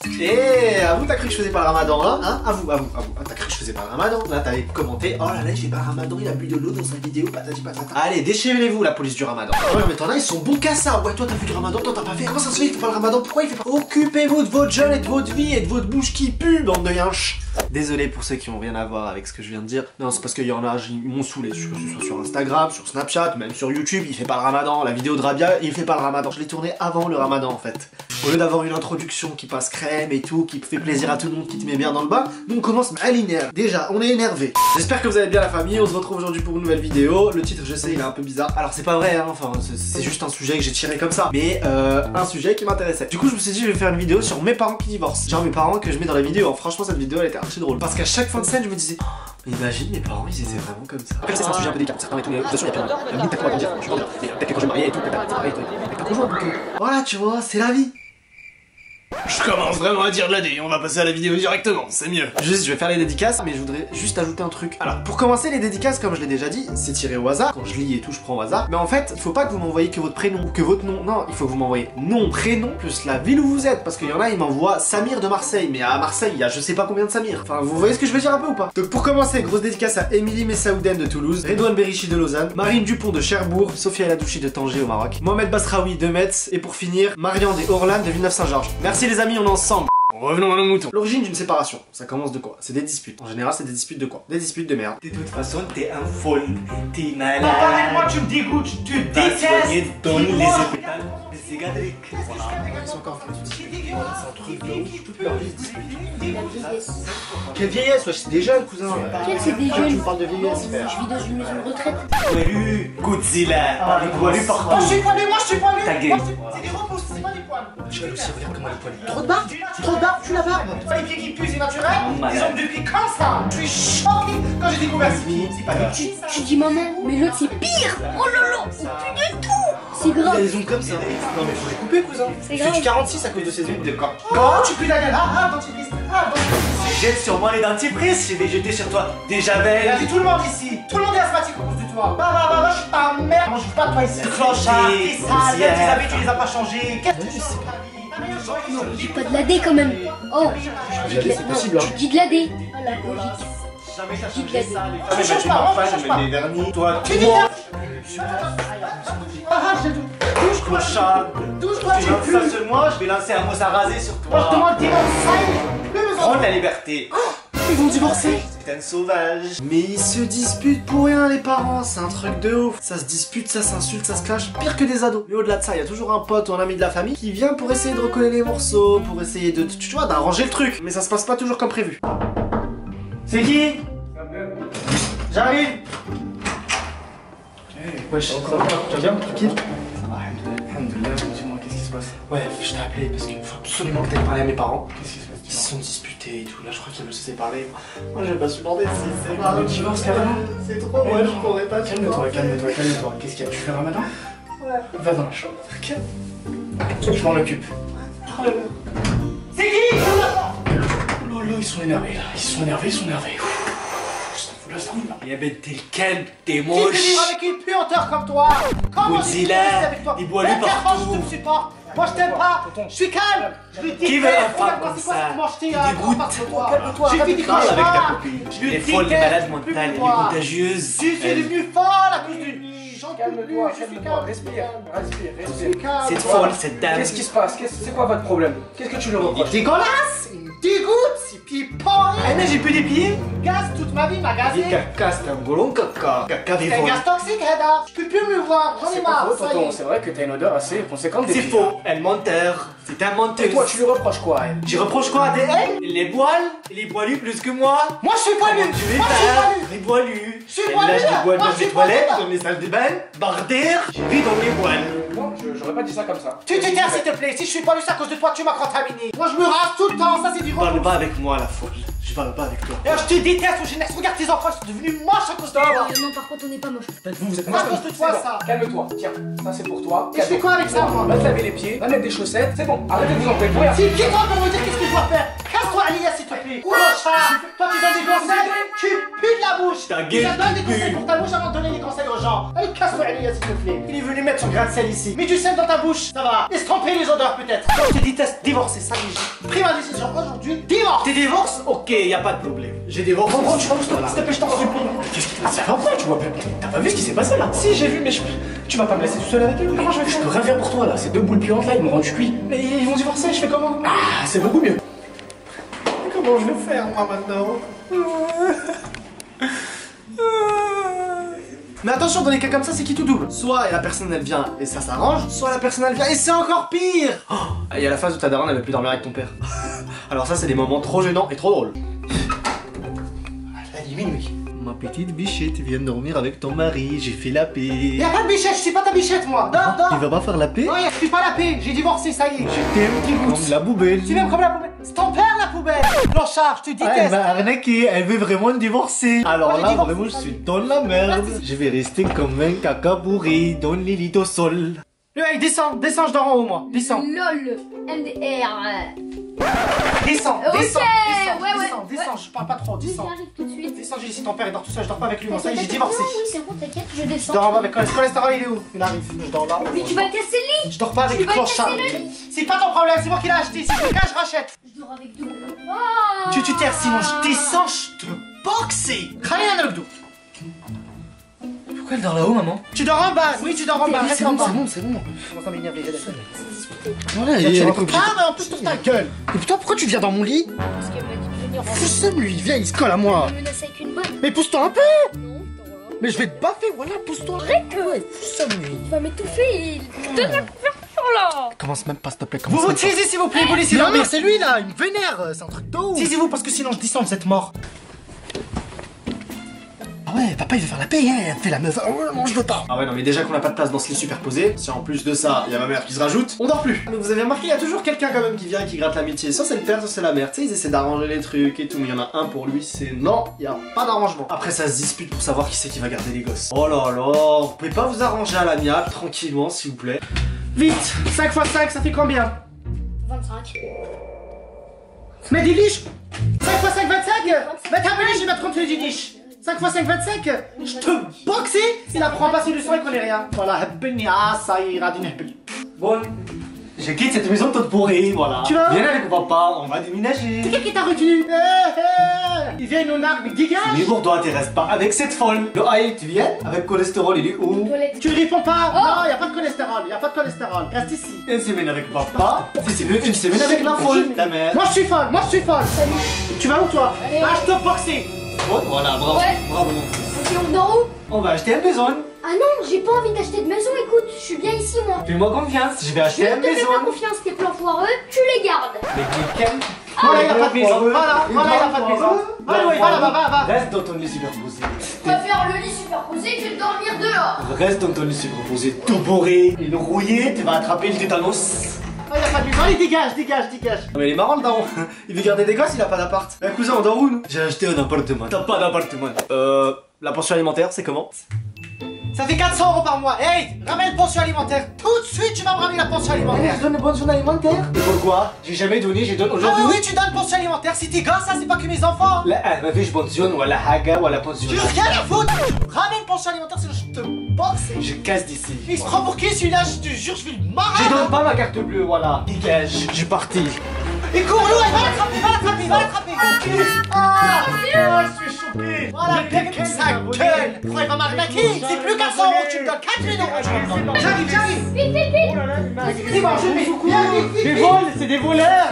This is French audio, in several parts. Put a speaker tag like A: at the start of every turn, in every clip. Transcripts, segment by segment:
A: Et à vous, t'as cru que je faisais pas le ramadan, hein? À vous. T'as cru que je faisais pas le ramadan? Là, t'avais commenté, oh là là, il fait pas le ramadan, il a bu de l'eau dans sa vidéo, patati patata. Allez, déchirez-vous, la police du ramadan. Ouais, mais t'en as, ils sont bons qu'à ça. Ouais, toi, t'as fait du ramadan, toi, t'as pas fait. Comment ça se fait, il fait pas le ramadan? Pourquoi il fait pas? Occupez-vous de votre jeûne et de votre vie et de votre bouche qui pue, bande de yinches. Désolé pour ceux qui ont rien à voir avec ce que je viens de dire. Non, c'est parce qu'il y en a, ils m'ont saoulé. Que ce soit sur Instagram, sur Snapchat, même sur YouTube, il fait pas le ramadan. La vidéo de Rabia, il fait pas le ramadan. Je l'ai tourné avant le ramadan en fait. Au lieu d'avoir une introduction qui passe crème et tout, qui fait plaisir à tout le monde, qui te met bien dans le bas, nous on commence à l'énerver. Déjà, on est énervé. J'espère que vous allez bien la famille. On se retrouve aujourd'hui pour une nouvelle vidéo. Le titre, je sais, il est un peu bizarre. Alors c'est pas vrai, hein, enfin, c'est juste un sujet que j'ai tiré comme ça. Mais un sujet qui m'intéressait. Du coup, je me suis dit, je vais faire une vidéo sur mes parents qui divorcent. Genre mes parents que je mets dans la vidéo. Alors, franchement, cette vidéo, elle était archi drôle. Parce qu'à chaque fin de scène, je me disais, oh, mais imagine, mes parents, ils étaient vraiment comme ça. Après, c'est un sujet un peu délicat. Certains et tout, mais de toute façon, il y a plein de peut-être qu'on va grandir, je suis pas bien. Mais peut-être que quand je vais me marier et tout, peut-être avec ta conjointe. Donc, voilà, tu vois, c'est la vie. Je commence vraiment à dire de la dé, on va passer à la vidéo directement, c'est mieux. Juste, je vais faire les dédicaces, mais je voudrais juste ajouter un truc. Alors, pour commencer, les dédicaces, comme je l'ai déjà dit, c'est tiré au hasard. Quand je lis et tout, je prends au hasard. Mais en fait, il faut pas que vous m'envoyez que votre prénom ou que votre nom. Non, il faut que vous m'envoyez nom, prénom, plus la ville où vous êtes. Parce qu'il y en a, ils m'envoient Samir de Marseille. Mais à Marseille, il y a je sais pas combien de Samir. Enfin, vous voyez ce que je veux dire un peu ou pas? Donc, pour commencer, grosse dédicace à Émilie Messaouden de Toulouse, Redouane Berichi de Lausanne, Marine Dupont de Cherbourg, Sophia El Adouchi de Tanger au Maroc, Mohamed Basraoui de Metz, et pour finir, Marianne et Orlan de Villeneuve-Saint-Georges. Merci les amis, on est ensemble. Revenons à nos moutons. L'origine d'une séparation, ça commence de quoi? C'est des disputes. En général, c'est des disputes de quoi? Des disputes de merde. De toute façon, t'es un folle, t'es malade.
B: Parlez-moi, tu me dégoûtes, tu détestes.
A: Donne les hôpitaux, les cigadriques. Voilà, ils sont encore c'est un truc de ouf, toute leur vie. Quelle vieillesse, wesh, c'est des jeunes, cousin.
C: Quel c'est des jeunes?
A: Tu me parles de vieillesse, frère.
C: Je vis dans une maison de retraite.
A: Poilu, Godzilla, les poilus partout.
B: Moi je suis poilu, moi je suis poilu.
A: Ta gueule.
B: C'est des repousses, c'est pas des poils.
A: Tu vas aussi regarde comment elle est poilue.
B: Trop de barbe, tu la barbe. Les pieds qui puent, c'est naturel. Ils ont du pied comme ça. Je suis choqué quand j'ai découvert ce pied. C'est pas des pieds.
C: Tu dis maman, mais l'autre c'est pire. Oh là là, c'est plus du tout. C'est grave.
A: Ils ont comme ça. Non mais faut les couper, cousin.
C: C'est grave.
A: Tu 46 à cause de ces huiles de corps.
B: Comment tu pues la gueule? Ah, dentifrice. Ah, dentifrice.
D: Jette sur moi les dentifrices, je vais jeter sur toi des
B: Il y
D: javel.
B: a tout le monde ici. Tout le monde est asthmatique à cause de toi. Bah, je suis ta mère. Mange pas toi ici. Clochard, t'es sale. Tes habits, tu les as pas changés. Qu'est-ce que tu sais pas?
C: J'ai pas de la D quand même. Oh,
A: C'est possible, hein.
C: tu dis de la D. Oh la logique.
D: Jamais t'as
C: Dis de la D.
B: Tu changes pas, on change pas.
A: Les vernis, toi,
B: Tu dis
A: moi.
B: Ah, j'ai tout. Touche-toi.
D: clochard.
B: Touche-toi,
D: Tu
B: j'ai
D: lances
B: plus.
D: ça sur moi, je vais lancer un mousse à raser sur
B: Moi, je
D: toi.
B: demande divorce. Ça y est. Plus besoin.
D: Prends ta liberté.
A: Ils vont divorcer.
D: C'est un sauvage.
A: Mais ils se disputent pour rien les parents, c'est un truc de ouf. Ça se dispute, ça s'insulte, ça se clash, pire que des ados. Mais au-delà de ça, il y a toujours un pote ou un ami de la famille qui vient pour essayer de recoller les morceaux, pour essayer de, tu vois, d'arranger le truc. Mais ça se passe pas toujours comme prévu.
B: C'est qui? J'arrive.
A: Wesh, ça va? Tu vas bien? Tranquille?
D: Alhamdoulilah, dis-moi, qu'est-ce qui se passe?
A: Ouais, je t'ai appelé parce qu'il faut absolument que t'ailles parler à mes parents.
D: Qu'est-ce qui se passe?
A: Ils se sont disputés et tout, là je crois qu'ils veulent se séparer. Moi j'ai pas supporté si c'est grave.
D: Le divorce, carrément?
A: C'est trop, ouais, je pourrais pas.
D: Calme-toi. Qu'est-ce qu'il y a? Tu fais le ramadan?
A: Ouais.
D: Va dans la chambre.
A: Ok.
D: Je m'en occupe.
B: C'est qui?
D: Oh là, ils sont énervés là. Ils sont énervés.
A: Eh ben t'es le calme, t'es
B: Qui peut
A: moche.
B: vivre avec une puanteur comme toi? Comment
D: Godzilla,
B: je peux rester avec toi?
D: il boit lui
B: Mais clairement,
D: partout.
B: je te supporte. Moi je t'aime pas. Je suis calme. Je lui dis.
D: Qui veut un
B: Regarde,
D: femme
B: moi,
D: comme
B: c'est quoi
D: ça?
B: cette manche-thé,
D: Tu
B: hein,
D: dégoûtes.
B: parce que toi.
D: Calme-toi,
B: J'ai fait des
D: parle avec ta
B: cauchemars.
D: copine.
B: Je lui
D: Elle est folle, elle est
B: déteste,
D: malade
B: je peux plus
D: mentale, elle est
B: voir.
D: contagieuse.
B: Je suis devenu folle à cause d'une nuit. J'en peux plus.
E: Calme-toi,
B: Je suis
E: calme-toi,
B: calme.
E: respire.
B: Je suis calme.
D: Cette folle, cette dame.
E: Qu'est-ce qui se passe? C'est quoi votre problème? Qu'est-ce que tu lui reproches?
B: Dégueulasse. Il me dégoûte. Ses pieds porés.
D: Eh mais j'ai plus des pieds.
B: Gaz toute ma vie m'a gazé.
A: Caca, c'est un golon caca. Caca
B: C'est un gaz toxique, Reda. Je peux plus me voir. J'en ai
E: C'est pas
B: marre.
E: faux,
B: Ça y
E: tonton.
B: est.
E: C'est vrai que t'as une odeur assez conséquente des
D: C'est
E: pieds.
D: faux. Elle menteur. C'est un menteur.
E: Et toi, tu lui reproches quoi, elle?
D: Tu reproches quoi à des elle? Les boiles? Les boilus plus que moi?
B: Moi je suis poilu.
D: Comment tu es
B: Moi je suis
D: tard?
B: poilu.
D: Les boilus.
B: Je suis
D: Elle
B: poilu,
D: lâche
B: là.
D: des boîtes
B: Moi,
D: dans
B: je suis
D: les toilettes,
B: poilu, là.
D: dans les salles de bain. Barre d'air. J'ai vu dans les boîles.
E: Non, j'aurais pas dit ça comme ça.
B: Tu te tais s'il te plaît. Si je suis poilu, c'est à cause de toi. Tu m'as contaminé. Moi je me rase tout le temps. Ça c'est du
D: Parle
B: repos.
D: pas avec moi, la folle. Je parle pas avec toi.
B: Je te déteste au génère. Regarde tes enfants. Ils sont devenus moches à cause de toi.
C: Non, par contre, on n'est pas moche.
E: Vous êtes
B: C'est à cause de toi ça.
E: Calme-toi. Tiens, ça c'est pour toi.
B: Et je fais quoi avec ça moi?
E: Va te laver les pieds, va mettre des chaussettes. C'est bon, arrêtez de vous en faire. Regarde.
B: C'est qui toi pour me dire qu'est-ce que je dois faire? Casse-toi Aliya s'il te plaît. lui. Clochard. Toi, tu donnes des conseils, tu pues de la bouche.
D: Ta
B: Tu
D: gueule
B: donnes des
D: pue.
B: conseils pour ta bouche avant de donner des conseils aux gens. Allez, casse-toi, Elia, s'il te plaît. Il est venu mettre son grain de sel ici. Mets du sel dans ta bouche, ça va. Estomper les odeurs, peut-être. Toi, je te déteste, divorcer, ça y est. J'ai pris ma décision aujourd'hui, divorce.
D: T'es divorce? Ok, y a pas de problème. J'ai divorcé.
B: Bon, tu vas où, s'il te plaît, je t'en supplie.
E: Qu'est-ce qui se passe? Enfin, tu vois, t'as pas vu ce qui s'est passé là? Si, j'ai vu, mais tu vas pas me laisser tout seul avec lui. Comment je vais faire? Je peux rien faire pour toi là, ces deux boules puantes là, ils m'ont rendu cuit.
B: Mais ils vont divorcer, je fais comment?
E: Ah, c'est beaucoup mieux.
A: Comment je vais faire moi maintenant? Mais attention, dans les cas comme ça, c'est qui tout double. Soit la personne elle vient et ça s'arrange, soit la personne elle vient et c'est encore pire. Oh, il y a la phase où ta daronne elle veut plus dormir avec ton père. Alors ça, c'est des moments trop gênants et trop drôles.
B: Elle dit minuit.
A: Ma petite bichette vient dormir avec ton mari, j'ai fait la paix.
B: Y'a pas de bichette, je suis pas ta bichette, moi. Dors,
A: Il
B: dors.
A: va pas faire la paix?
B: Non, je suis pas la paix, j'ai divorcé, ça y est.
A: Je t'aime comme la poubelle.
B: Tu m'aimes comme la poubelle. C'est ton père, la poubelle. Blanchard, je te
A: Elle
B: déteste.
A: m'a arnaqué, elle veut vraiment divorcer. Alors
B: Moi, j'ai
A: là,
B: divorcé,
A: vraiment, je
B: ça y
A: suis
B: est.
A: dans la merde.
B: Vas-y.
A: Je vais rester comme un caca pourri dans les lits au sol.
B: Hey, descends, descends, je dors en haut, moi. Descends.
C: LOL. MDR.
B: Descends,
C: Ok,
B: descends,
C: ouais,
B: descends, descends, je parle pas trop, descends.
C: J'arrive tout de suite.
B: Descends, j'ai ici ton père, il dort tout seul, je dors pas avec lui, moi, ça y est, j'ai
C: T'inquiète,
B: divorcé.
C: non, oui, c'est bon, t'inquiète, je
B: Je
C: descends.
B: dors en bas avec le cholestérol, il est où? Il arrive, je dors là.
C: Mais tu vas casser le lit.
B: Je dors pas avec
C: Tu vas
B: clochard.
C: casser le lit.
B: C'est pas ton problème, c'est moi qui l'ai acheté, si je le cache, je rachète.
C: Je dors avec deux. Ah.
B: Tu taires, sinon je descends, je te boxer. Rien à dos.
E: Pourquoi elle dort là-haut, maman?
B: Tu dors en bas, oui, tu dors en bas, reste en bas.
E: c'est bon.
B: Je commence à m'énerver,
A: Voilà,
B: tu rentres pas, mais en plus, tourne ta gueule.
E: Et putain, pourquoi tu viens dans mon lit?
C: Parce qu'elle m'a dit de venir en
E: Pousse-le lui, viens, il se colle à moi.
C: me menacer avec une bonne.
E: Mais pousse-toi un peu.
C: Non, putain, voilà.
E: Mais je vais te baffer, voilà, pousse-toi.
C: Arrête.
E: Ouais, pousse-le lui.
C: Tu vas m'étouffer. Donne la couverture là.
E: Commence même pas, s'il te plaît,
B: Vous
E: commence
B: vous
E: même pas.
B: taisez, s'il vous plaît, vous laissez
E: Non,
B: dormir.
E: mais c'est lui là, il me vénère, c'est un truc de ouf.
B: Taisez-vous, parce que sinon je descends, vous êtes mort.
E: Ah ouais, papa il veut faire la paix, hein, fais la meuf. Oh, non, je veux pas.
A: Ah ouais, non, mais déjà qu'on n'a pas de place dans ce lit superposé, si en plus de ça, il y a ma mère qui se rajoute, on dort plus. Mais vous avez remarqué, il y a toujours quelqu'un quand même qui vient et qui gratte l'amitié. Soit c'est le père, soit c'est la mère. Tu sais, ils essaient d'arranger les trucs et tout, mais il y en a un pour lui, c'est non, il y a pas d'arrangement. Après, ça se dispute pour savoir qui c'est qui va garder les gosses. Oh là là, vous pouvez pas vous arranger à l'amiable, tranquillement, s'il vous plaît.
B: Vite, 5 x 5, ça fait combien?
C: 25.
B: Mais des liches. 5 x 5, 25. Mais t'as vu, je vais mettre contre les liches. 5 x 5, 25. Je te boxer. Il apprend pas ses leçons, il connaît rien. Voilà, hebbenni, ah, ça ira d'une hebbenni.
A: Bon, je quitte cette maison toute pourrie, voilà.
B: Tu vas?
A: Viens avec papa, on va déménager.
B: C'est qui t'a retenu? Il vient nous nargue, mais dégage.
A: Mais pour toi, tu restes pas avec cette folle. Le aïe, tu viens? Avec cholestérol, il est où?
C: Toilette.
B: Tu réponds pas. Non, y a pas de cholestérol, y a pas de cholestérol. Reste ici.
A: Une semaine avec papa, c'est une semaine avec la folle, ta mère.
B: Moi je suis folle, moi je suis folle. Tu vas où toi?
C: Allez.
B: Ah, je te boxer.
A: Bon, voilà, bravo,
C: Ouais.
A: bravo mon fils.
C: Ok, on dort où?
A: On va acheter une maison.
C: Ah non, j'ai pas envie d'acheter de maison, écoute, je suis bien ici moi.
A: Fais-moi confiance, je vais
C: Je
A: acheter
C: ne
A: une
C: te fais
A: maison.
C: pas confiance, tes plans foireux, tu les gardes.
A: Mais quel
B: Voilà, y a pas de maison. Voilà, voilà, y a pas de maison. Va, oui, va là-bas, va.
A: Reste dans ton lit superposé.
C: Je préfère le lit superposé que de dormir dehors.
A: Reste dans ton lit superposé, tout bourré, il est rouillé, tu vas attraper le tétanos.
B: Ah, y a pas de maison. Allez, dégage, dégage, dégage.
A: Ah, mais il est marrant le daron. Il veut garder des gosses, il a pas d'appart. Mais cousin, on dort où nous? J'ai acheté un appartement. T'as pas d'appartement. La pension alimentaire, c'est comment?
B: Ça fait 400 € par mois. Hey, ramène pension alimentaire. Tout de suite, tu vas me ramener la pension alimentaire.
A: Je donne une pension alimentaire. Et pourquoi? J'ai jamais donné, j'ai donné
B: Ah
A: aujourd'hui.
B: oui, tu donnes pension alimentaire. Si t'es gosse, ça c'est pas que mes enfants.
A: لا ما فيش بنسيون ولا حاجة ولا بنسيون.
B: Tu rien à foutre. Ramène pension alimentaire, sinon je te boxe.
A: Je casse d'ici.
B: Il se prend pour qui celui-là? Je te jure, je vais le marrer.
A: Je donne pas ma carte bleue, voilà. Dégage, je suis parti.
B: Et cours-le, va l'attraper, va l'attraper, va l'attraper. Ah, je suis choqué. Voilà, pète sa gueule. Pourquoi il va m'arnaquer? C'est plus 400 € que tu me donnes, 4000 €. J'arrive, j'arrive.
C: Vite, vite, vite.
B: C'est bon, je vais. Viens, vite, vite,
A: Des
B: vite.
A: vols, c'est des voleurs.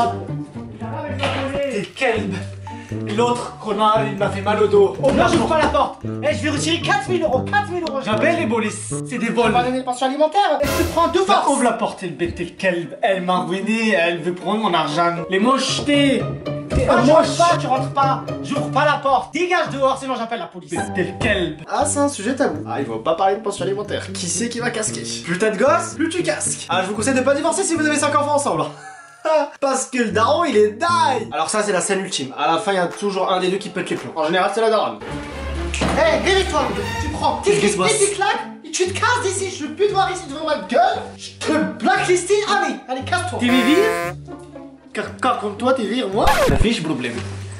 A: T'es kelb. Et l'autre, connard, il m'a fait mal au dos.
B: Au moins, j'ouvre pas la porte. Eh, je vais retirer 4000 €, 4000 €.
A: J'appelle les polices. C'est des
B: Tu
A: vols.
B: vas donner une pension alimentaire. Et tu te prends deux
A: Bah,
B: forces.
A: ouvre la porte, elle bête, le kelb. Elle m'a ruiné, elle veut prendre mon argent. Les mochetés.
B: Ah, tu rentres pas, tu rentres pas. J'ouvre pas la porte. Dégage dehors, sinon j'appelle la police.
A: T'es le kelb. Ah, c'est un sujet tabou. Ah, il faut pas parler de pension alimentaire. Qui c'est qui va casquer? Plus t'as de gosses, plus tu casques. Ah, je vous conseille de pas divorcer si vous avez 5 enfants ensemble. Parce que le daron il est die. Alors ça c'est la scène ultime. À la fin il y a toujours un des deux qui pète les plombs. En général c'est la daronne.
B: Hé, délire-toi. Tu prends tes
A: Qu'est-ce qui se passe?
B: claques et tu te casses d'ici. Je veux plus te voir ici devant ma gueule. Je te blackliste. Allez, allez, casse-toi.
A: T'es vive?
B: caca comme toi, tu vires moi.
D: Ma fiche problème.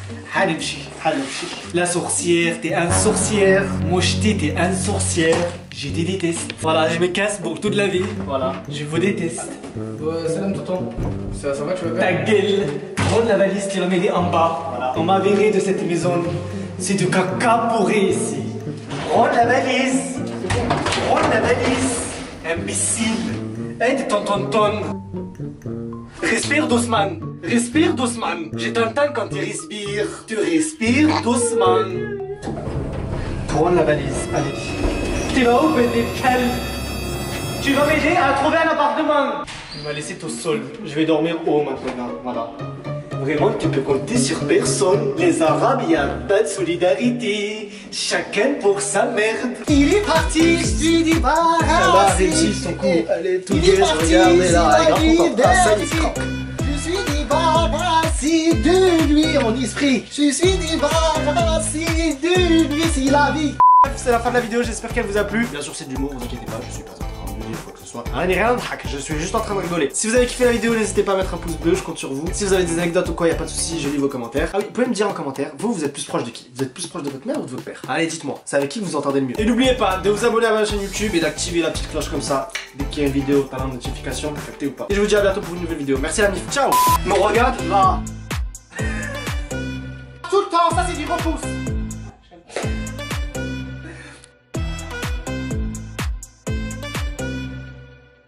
D: La sorcière, t'es un sorcière. Moi, t'es un sorcière. Je te déteste. Voilà, je me casse pour toute la vie. Voilà, je vous déteste.
E: Salam tonton. Ça va, tu vas
D: Ta
E: bien?
D: gueule. Prends la valise, tu la mets en bas. Voilà. On m'a viré de cette maison. C'est du caca pourri ici. Prends la valise. Prends la valise. Imbécile. Aide ton tonton. Respire doucement. Respire doucement. Je t'entends quand tu respires. Tu respires doucement. Prends la valise. Allez. Tu vas où, petit calme? Tu vas m'aider à trouver un appartement. Tu m'as laissé tout seul. Je vais dormir haut maintenant. Voilà. Vraiment, tu peux compter sur personne. Les Arabes, il n'y a pas de solidarité. Chacun pour sa merde.
B: Il est parti, je suis débarrassé.
A: Elle a réussi son coup. Elle est tout
B: Il est
A: gaie,
B: parti,
A: regardez là, elle est
B: c'est
A: grave
B: la
A: contente. Ah, ça y est,
B: liberté.
A: croque.
B: Je suis débarrassé de lui, mon esprit. Je suis débarrassé de lui, c'est la vie.
A: C'est la fin de la vidéo, j'espère qu'elle vous a plu. Bien sûr, c'est de l'humour, vous inquiétez pas, je suis pas en train de dire quoi que ce soit. Rien n'est rien de hack, je suis juste en train de rigoler. Si vous avez kiffé la vidéo, n'hésitez pas à mettre un pouce bleu, je compte sur vous. Si vous avez des anecdotes ou quoi, y a pas de soucis, je lis vos commentaires. Ah oui, vous pouvez me dire en commentaire, vous êtes plus proche de qui? Vous êtes plus proche de votre mère ou de votre père? Allez, dites-moi, c'est avec qui vous entendez le mieux. Et n'oubliez pas de vous abonner à ma chaîne YouTube et d'activer la petite cloche comme ça. Dès qu'il y a une vidéo, t'as la notification, capté ou pas. Et je vous dis à bientôt pour une nouvelle vidéo. Merci la mif, ciao.
D: Me regarde là.
B: Tout le temps, ça c'est du repousse.